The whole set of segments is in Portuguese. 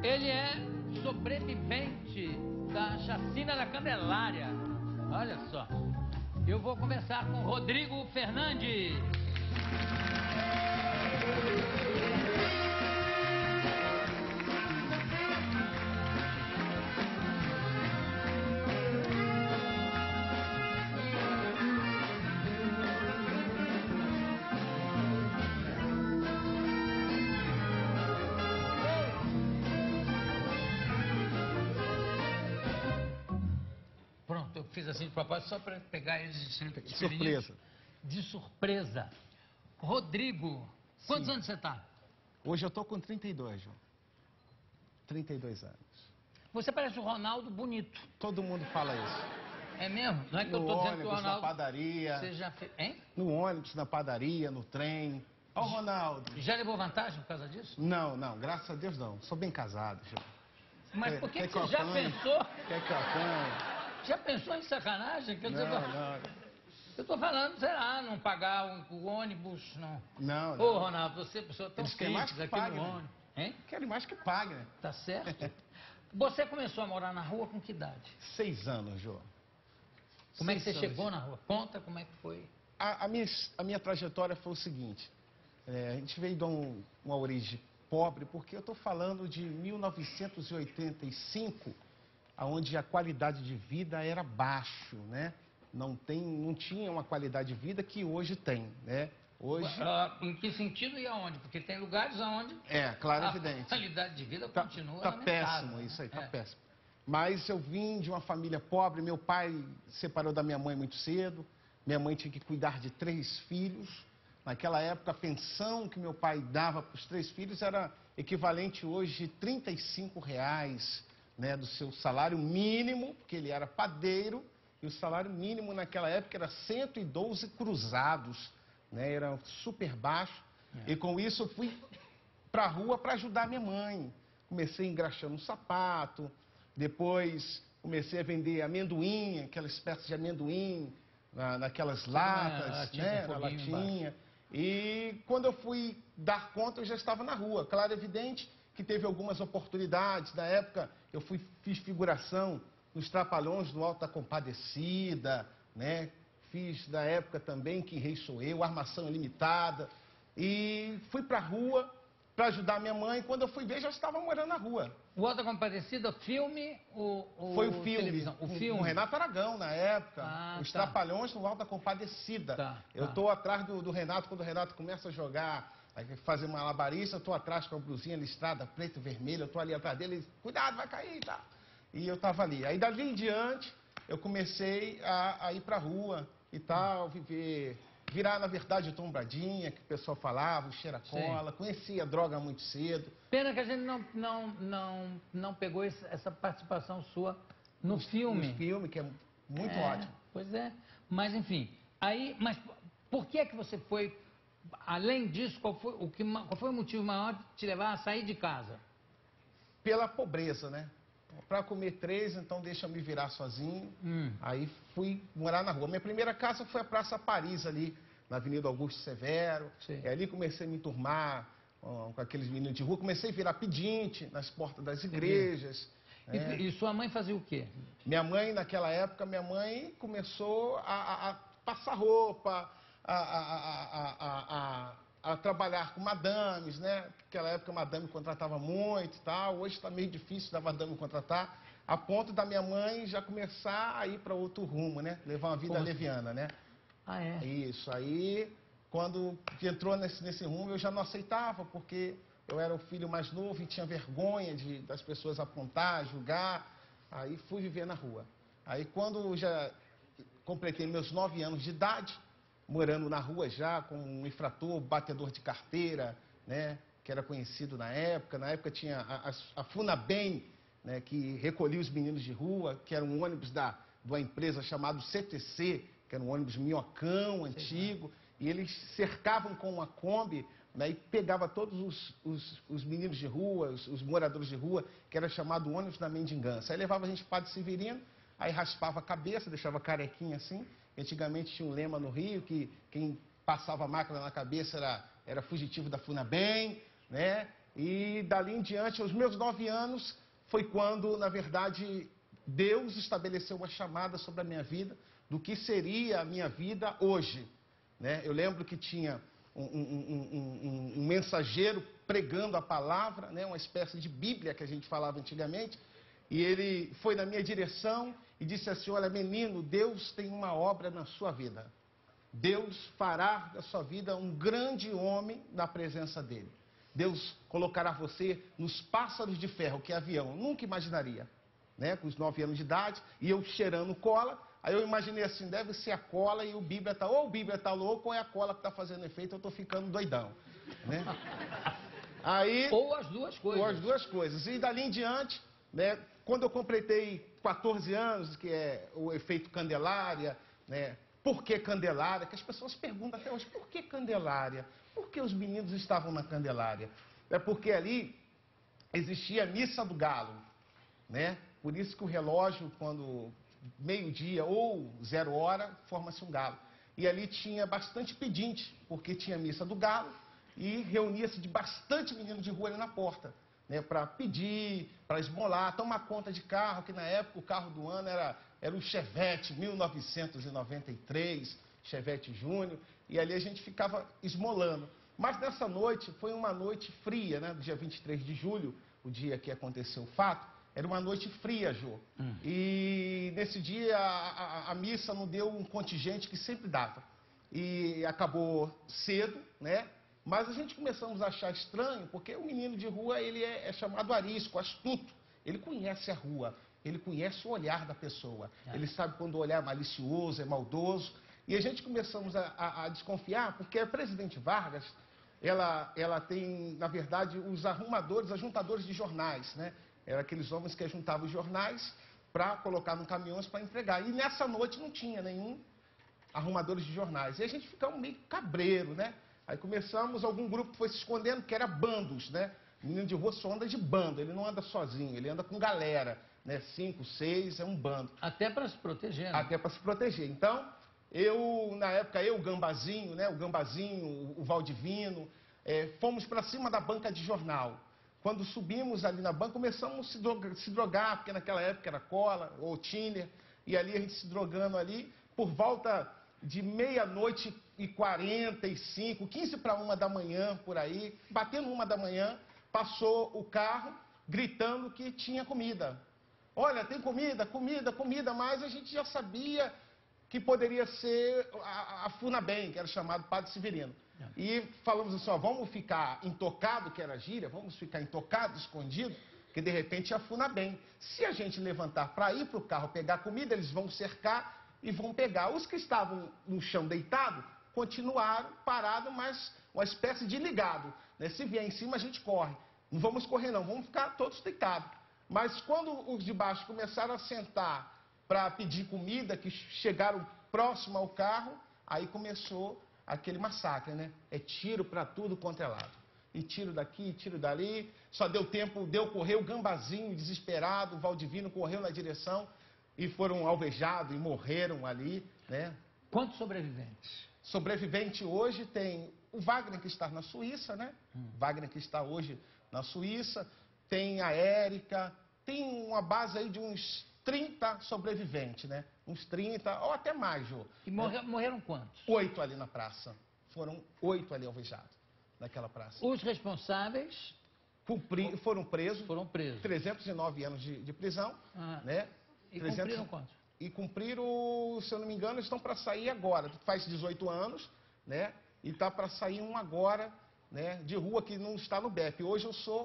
Ele é sobrevivente da chacina da Candelária. Olha só. Eu vou começar com Rodrigo Fernandes. Pronto, eu fiz assim de propósito só para pegar eles de surpresa. De surpresa. Rodrigo, quantos anos você está? Hoje eu tô com 32, João. 32 anos. Você parece o Ronaldo bonito. Todo mundo fala isso. É mesmo? Não é que eu No tô dizendo que o ônibus, Ronaldo... na padaria. Você já fez... Hein? No ônibus, na padaria, no trem. Ó o Ronaldo. Já levou vantagem por causa disso? Não, graças a Deus não. Sou bem casado, João. Mas por que você já pensou... Quer que eu apanhe? Já pensou em sacanagem? Quer dizer, Não. Eu tô falando, sei lá, não pagar o ônibus, não. Não. Ô, Ronaldo, você é pessoa tão Eles querem mais que aqui pague, no né? ônibus. Hein? Querem mais que pague, né? Tá certo. Você começou a morar na rua com que idade? 6 anos, João. Como é que você 6 anos. chegou na rua? Conta como é que foi. A minha trajetória foi o seguinte. A gente veio de uma origem pobre, porque eu estou falando de 1985, onde a qualidade de vida era baixo, né? Não tinha uma qualidade de vida que hoje tem, né? Hoje... Em que sentido e aonde? Porque tem lugares onde claro, a evidente. qualidade de vida continua Tá lamentável, péssimo, né? isso aí, tá péssimo. Mas eu vim de uma família pobre, meu pai separou da minha mãe muito cedo, minha mãe tinha que cuidar de 3 filhos. Naquela época, a pensão que meu pai dava para os 3 filhos era equivalente hoje a R$35, né, do seu salário mínimo, porque ele era padeiro, e o salário mínimo naquela época era 112 cruzados, né, era super baixo. E com isso eu fui para a rua para ajudar minha mãe. Comecei engraxando um sapato, depois comecei a vender amendoim, aquela espécie de amendoim, naquelas latas, né, na latinha. E quando eu fui dar conta, eu já estava na rua. Claro, evidente que teve algumas oportunidades. Na época, eu fiz figuração nos Trapalhões do Alto da Compadecida, né? Fiz, na época também, Quem Rei Sou Eu, Armação Ilimitada. E fui para a rua para ajudar minha mãe. Quando eu fui ver, já estava morando na rua. O Alto da Compadecida, filme ou foi o filme, televisão? O filme. Com Renato Aragão, na época. Os tá. Trapalhões no Alto da Compadecida. Tá. Eu estou atrás do Renato, quando o Renato começa a jogar, fazer uma malabarista, eu estou atrás com a blusinha listrada, preta e vermelha, eu estou ali atrás dele, cuidado, vai cair, tá? E eu estava ali. Aí, dali em diante, eu comecei a ir para a rua e tal, virar, na verdade, o tombradinha, que o pessoal falava, o cheira-cola, conhecia a droga muito cedo. Pena que a gente não pegou essa participação sua no filme. No filme, que é muito ótimo. Pois é. Mas, enfim, mas por que você foi, além disso, qual foi o motivo maior de te levar a sair de casa? Pela pobreza, né? Para comer 3, então deixa eu me virar sozinho. Aí fui morar na rua. Minha primeira casa foi a Praça Paris, ali na Avenida Augusto Severo. E ali comecei a me enturmar com aqueles meninos de rua. Comecei a virar pedinte nas portas das igrejas. E sua mãe fazia o quê? Minha mãe, naquela época, começou a passar roupa, a trabalhar com madames, né? Naquela época a madame contratava muito e tal. Hoje está meio difícil da madame contratar, a ponto da minha mãe já começar a ir para outro rumo, né? Levar uma vida leviana, né? Ah, é? Isso. Aí, quando entrou nesse rumo, eu já não aceitava, porque eu era o filho mais novo e tinha vergonha das pessoas apontar, julgar. Aí fui viver na rua. Aí, quando já completei meus 9 anos de idade, morando na rua já, com um infrator, batedor de carteira, né, que era conhecido na época. Na época tinha a Funabem, né, que recolhia os meninos de rua, que era um ônibus de uma empresa chamada CTC, que era um ônibus minhocão, antigo, e eles cercavam com uma Kombi, né, e pegava todos os meninos de rua, os moradores de rua, que era chamado ônibus da mendigança. Aí levava a gente para Padre Severino, aí raspava a cabeça, deixava carequinha assim. Antigamente tinha um lema no Rio que quem passava a máquina na cabeça era fugitivo da Funabem, né? E dali em diante, aos meus 9 anos, foi quando, na verdade, Deus estabeleceu uma chamada sobre a minha vida, do que seria a minha vida hoje, né? Eu lembro que tinha um mensageiro pregando a palavra, né? Uma espécie de Bíblia que a gente falava antigamente, e ele foi na minha direção e disse assim: olha, menino, Deus tem uma obra na sua vida. Deus fará da sua vida um grande homem na presença dele. Deus colocará você nos pássaros de ferro, que é avião. Eu nunca imaginaria, né? Com os 9 anos de idade, e eu cheirando cola. Aí eu imaginei assim, deve ser a cola e o Bíblia tá, ou o Bíblia tá louco, ou é a cola que está fazendo efeito, eu estou ficando doidão, né? Aí, ou as duas coisas. Ou as duas coisas. E dali em diante, né, quando eu completei 14 anos, que é o efeito Candelária, né? Por que Candelária? Que as pessoas perguntam até hoje, por que Candelária? Por que os meninos estavam na Candelária? É porque ali existia a missa do galo, né? Por isso que o relógio, quando meio-dia ou 0 hora, forma-se um galo. E ali tinha bastante pedinte, porque tinha a missa do galo e reunia-se de bastante menino de rua ali na porta, né? Para pedir, para esmolar, tomar conta de carro, que na época o carro do ano era o Chevette 1993, Chevette Júnior, e ali a gente ficava esmolando. Mas nessa noite, foi uma noite fria, né? Do dia 23 de julho, o dia que aconteceu o fato, era uma noite fria, Jô. E nesse dia a missa não deu um contingente que sempre dava. E acabou cedo, né? Mas a gente começamos a achar estranho, porque o menino de rua, ele é chamado arisco, astuto. Ele conhece a rua, ele conhece o olhar da pessoa. Ele sabe quando o olhar é malicioso, é maldoso. E a gente começamos a desconfiar, porque a Presidente Vargas, ela tem, na verdade, os arrumadores, ajuntadores de jornais, né? Eram aqueles homens que juntavam os jornais para colocar no caminhões para entregar. E nessa noite não tinha nenhum arrumadores de jornais. E a gente ficava meio cabreiro, né? Aí começamos, algum grupo foi se escondendo, que era bandos, né? O menino de rua só anda de bando, ele não anda sozinho, ele anda com galera, né? 5, 6, é um bando. Até para se proteger, né? Até para se proteger. Então, na época, o Gambazinho, né? O Gambazinho, o Valdivino, fomos para cima da banca de jornal. Quando subimos ali na banca, começamos a se drogar, porque naquela época era cola ou tiner, e ali a gente se drogando ali, por volta de 00:45, 15 para 1 da manhã, por aí, batendo 1 da manhã, passou o carro gritando que tinha comida. Olha, tem comida, comida, comida, mas a gente já sabia que poderia ser a Funabem, que era chamado Padre Severino. E falamos assim, ó, vamos ficar intocado, que era gíria, vamos ficar intocado, escondido, que de repente é a Funabem. Se a gente levantar para ir para o carro pegar comida, eles vão cercar e vão pegar. Os que estavam no chão deitado continuaram parados, mas uma espécie de ligado, né? Se vier em cima, a gente corre. Não vamos correr não, vamos ficar todos deitados. Mas quando os de baixo começaram a sentar para pedir comida, que chegaram próximo ao carro, aí começou aquele massacre, né? É tiro para tudo quanto é lado. E tiro daqui, tiro dali. Só deu tempo, correr o Gambazinho, desesperado, o Valdivino correu na direção e foram alvejados e morreram ali, né? Quantos sobreviventes? Sobrevivente hoje tem o Wagner, que está na Suíça, né? Wagner, que está hoje na Suíça. Tem a Érica. Tem uma base aí de uns 30 sobreviventes, né? Uns 30, ou até mais, Jô. E morreram quantos? 8 ali na praça. Foram 8 ali alvejados, naquela praça. Os responsáveis? Foram presos. Foram presos. 309 anos de prisão, né? E cumpriram quantos? E cumpriram, se eu não me engano, estão para sair agora. Faz 18 anos, né? E está para sair um agora, né? De rua, que não está no BEP. Hoje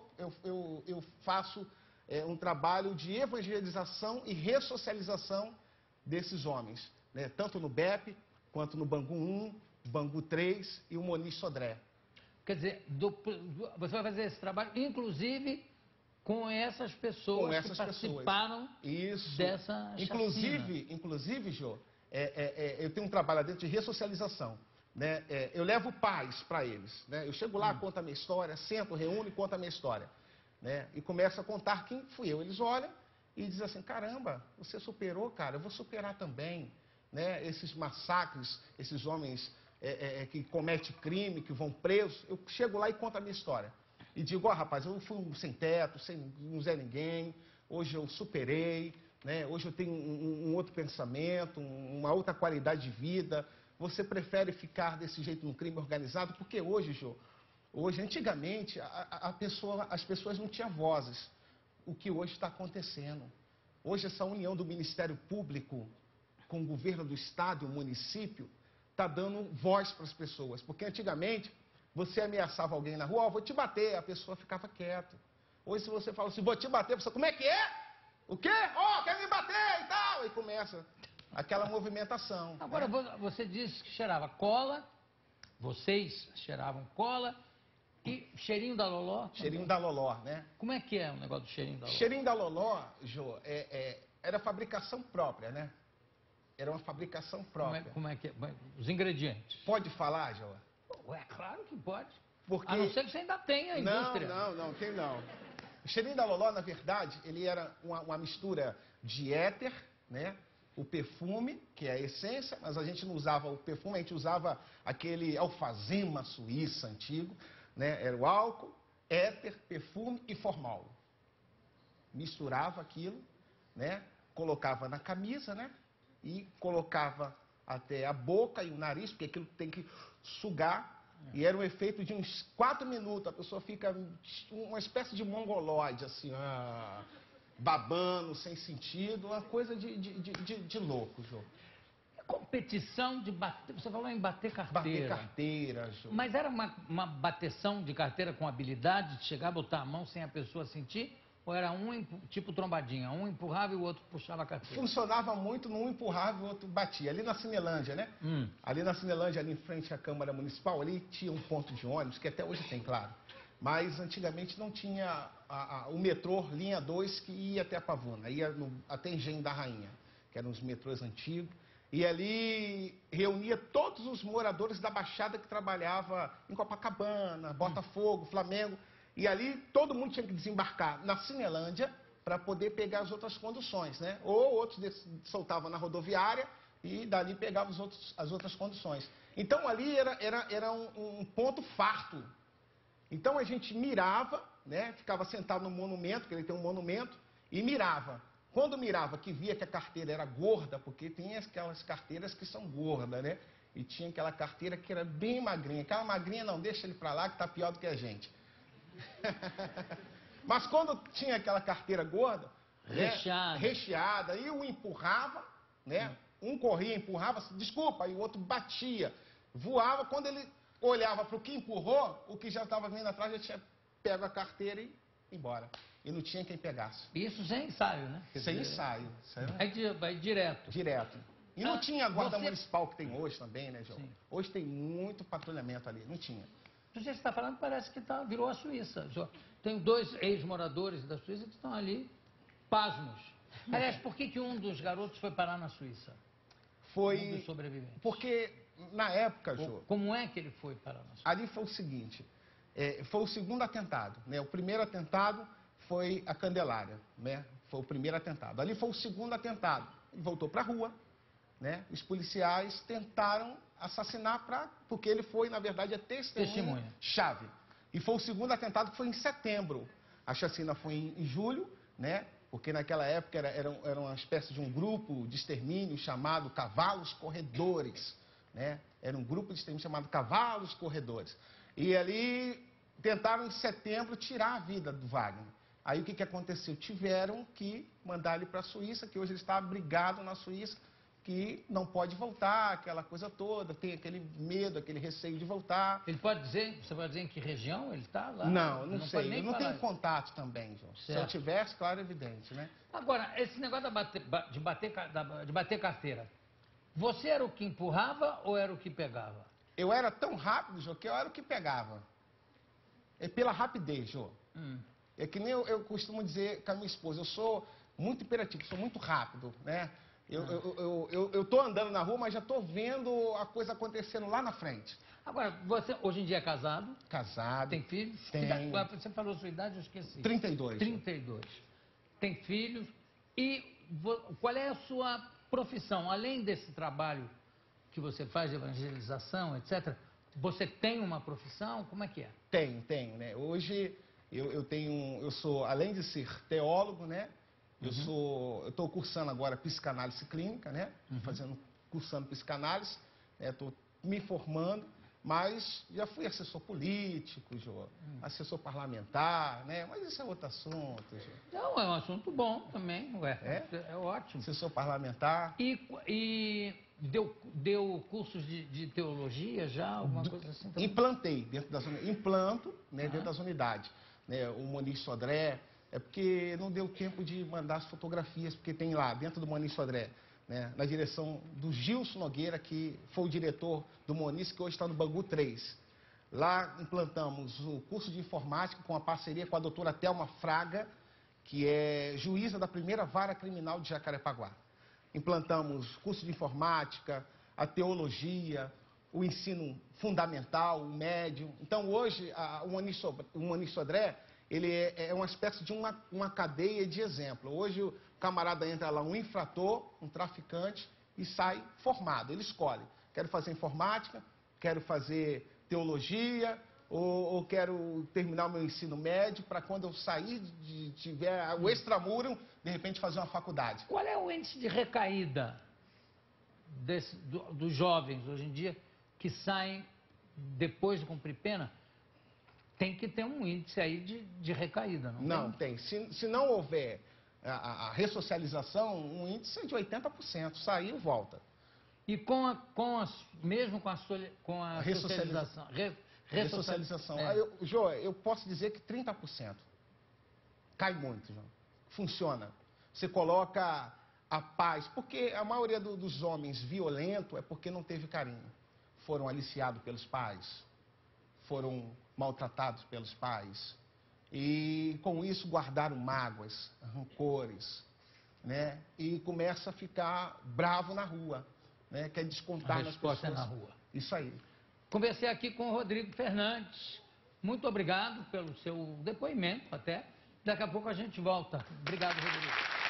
eu faço um trabalho de evangelização e ressocialização desses homens, né? Tanto no BEP, quanto no Bangu 1, Bangu 3 e o Moniz Sodré. Quer dizer, você vai fazer esse trabalho, inclusive, com essas pessoas que participaram dessa chacina. Inclusive, Jô, eu tenho um trabalho lá dentro de ressocialização, né? Eu levo paz para eles, né? Eu chego lá, conto a minha história, sento, reúno e conto a minha história, né? E começo a contar quem fui eu. Eles olham e dizem assim, caramba, você superou, cara, eu vou superar também, né? Esses massacres, esses homens que cometem crime, que vão presos. Eu chego lá e conto a minha história. e digo, ó, rapaz, eu fui um sem teto, sem não Zé Ninguém, hoje eu superei, né? Hoje eu tenho um outro pensamento, uma outra qualidade de vida. Você prefere ficar desse jeito no crime organizado? Porque hoje, Jô, hoje, antigamente, as pessoas não tinham vozes. O que hoje está acontecendo? Hoje essa união do Ministério Público com o governo do Estado e o município está dando voz para as pessoas. Porque antigamente, você ameaçava alguém na rua, ó, vou te bater, a pessoa ficava quieta. Hoje se você fala assim, vou te bater, a pessoa, como é que é? O quê? Ó, quer me bater e tal. E começa aquela movimentação. Agora, né? você disse que cheirava cola, vocês cheiravam cola e cheirinho da Loló também. Cheirinho da Loló, né? Como é que é o negócio do cheirinho da Loló? Cheirinho da Loló, Jô, era fabricação própria, né? Era uma fabricação própria. Como é que é? Os ingredientes. Pode falar, Jô? Ué, claro que pode. Porque... A não ser que você ainda tenha a indústria. Não, tem não. O cheirinho da Loló, na verdade, ele era uma mistura de éter, né? O perfume, que é a essência, mas a gente não usava o perfume, a gente usava aquele alfazema suíça antigo, né? Era o álcool, éter, perfume e formal. Misturava aquilo, né? Colocava na camisa, né? E colocava até a boca e o nariz, porque aquilo tem que sugar. E era um efeito de uns 4 minutos. A pessoa fica uma espécie de mongoloide, assim, babando, sem sentido. Uma coisa de louco, Jô. Competição de bater. Você falou em bater carteira. Bater carteira, Jô. Mas era uma bateção de carteira com habilidade de chegar a botar a mão sem a pessoa sentir? Ou era tipo trombadinha? Um empurrava e o outro puxava a carteira? Funcionava muito, um empurrava e o outro batia. Ali na Cinelândia, né? Ali na Cinelândia, ali em frente à Câmara Municipal, ali tinha um ponto de ônibus, que até hoje tem, claro. Mas antigamente não tinha o metrô linha 2 que ia até a Pavuna, ia até Engenho da Rainha, que eram os metrôs antigos. E ali reunia todos os moradores da Baixada que trabalhava em Copacabana, Botafogo, Flamengo. E ali todo mundo tinha que desembarcar na Cinelândia para poder pegar as outras conduções, né? Ou outros soltavam na rodoviária e dali pegavam as outras conduções. Então ali era um ponto farto. Então a gente mirava, né? Ficava sentado no monumento, que ele tem um monumento, e mirava. Quando mirava, que via que a carteira era gorda, porque tem aquelas carteiras que são gordas, né? E tinha aquela carteira que era bem magrinha. Aquela magrinha, não, deixa ele para lá que está pior do que a gente. Mas quando tinha aquela carteira gorda, recheada, e um empurrava, né? Um corria, empurrava, desculpa, e o outro batia, voava. Quando ele olhava para o que empurrou, o que já estava vindo atrás já tinha pego a carteira e ia embora. E não tinha quem pegasse. Isso sem ensaio, né? Sem ensaio. Vai direto. Direto. E não tinha a guarda municipal que tem hoje também, né, João? Sim. Hoje tem muito patrulhamento ali, não tinha. Do que você está falando, parece que virou a Suíça. Tem 2 ex-moradores da Suíça que estão ali, pasmos. Aliás, por que um dos garotos foi parar na Suíça? Foi... Um dos sobreviventes. Porque, na época, Jô... Como é que ele foi parar na Suíça? Ali foi o seguinte, foi o segundo atentado, né? O primeiro atentado foi a Candelária, né? Foi o primeiro atentado. Ali foi o segundo atentado. Ele voltou para a rua, né? Os policiais tentaram assassinar porque ele foi, na verdade, a testemunha-chave. E foi o segundo atentado que foi em setembro. A chacina foi em julho, né? Porque naquela época era uma espécie de um grupo de extermínio chamado Cavalos Corredores, né? Era um grupo de extermínio chamado Cavalos Corredores. E ali tentaram, em setembro, tirar a vida do Wagner. Aí o que aconteceu? Tiveram que mandar ele para a Suíça, que hoje ele está abrigado na Suíça, que não pode voltar, aquela coisa toda, tem aquele medo, aquele receio de voltar. Ele pode dizer, você pode dizer em que região ele está lá? Não sei, eu não tenho contato também, João. Certo. Se eu tivesse, claro, evidente, né? Agora, esse negócio de bater carteira, você era o que empurrava ou era o que pegava? Eu era tão rápido, João, que eu era o que pegava. É pela rapidez, João. É que nem eu costumo dizer com a minha esposa, eu sou muito imperativo, sou muito rápido, né? Eu estou andando na rua, mas já estou vendo a coisa acontecendo lá na frente. Agora, você hoje em dia é casado? Casado. Tem filhos? Tem. Você falou a sua idade, eu esqueci. 32. 32. Tem filhos. E qual é a sua profissão? Além desse trabalho que você faz de evangelização, etc., Você tem uma profissão? Como é que é? Tenho, né? Hoje eu sou, além de ser teólogo, né? Eu estou cursando agora psicanálise clínica, né? Cursando psicanálise, estou me formando, mas já fui assessor político, Jô, assessor parlamentar, né? Mas isso é outro assunto, Jô. Não, é um assunto bom também, ué. É ótimo. Assessor parlamentar. E deu cursos de teologia já, alguma coisa assim também? Implantei dentro das unidades. Implanto, né, dentro das unidades. Né, o Moniz Sodré, é porque não deu tempo de mandar as fotografias, porque tem lá, dentro do Moniz Sodré, né, na direção do Gilson Nogueira, que foi o diretor do Moniz, que hoje está no Bangu 3. Lá implantamos o curso de informática com a parceria com a doutora Thelma Fraga, que é juíza da primeira vara criminal de Jacarepaguá. Implantamos curso de informática, a teologia, o ensino fundamental, o médio. Então, hoje, o Moniz Sodré, ele é uma espécie de uma cadeia de exemplo. Hoje, o camarada entra lá, um infrator, um traficante, e sai formado. Ele escolhe. Quero fazer informática, quero fazer teologia, ou quero terminar o meu ensino médio para quando eu sair, tiver o extramuro, de repente fazer uma faculdade. Qual é o índice de recaída dos jovens hoje em dia que saem depois de cumprir pena? Tem que ter um índice aí de recaída, não tem? Não, tem. Se não houver a ressocialização, um índice é de 80%. Saiu, volta. E mesmo com a ressocialização? Ressocialização. Jô, eu posso dizer que 30%. Cai muito, Jô. Funciona. Você coloca a paz, porque a maioria dos homens violentos é porque não teve carinho. Foram aliciados pelos pais, foram maltratados pelos pais. E com isso guardaram mágoas, rancores, né? E começa a ficar bravo na rua, né? Quer descontar nas pessoas. A resposta é na rua. Isso aí. Conversei aqui com o Rodrigo Fernandes. Muito obrigado pelo seu depoimento até. Daqui a pouco a gente volta. Obrigado, Rodrigo.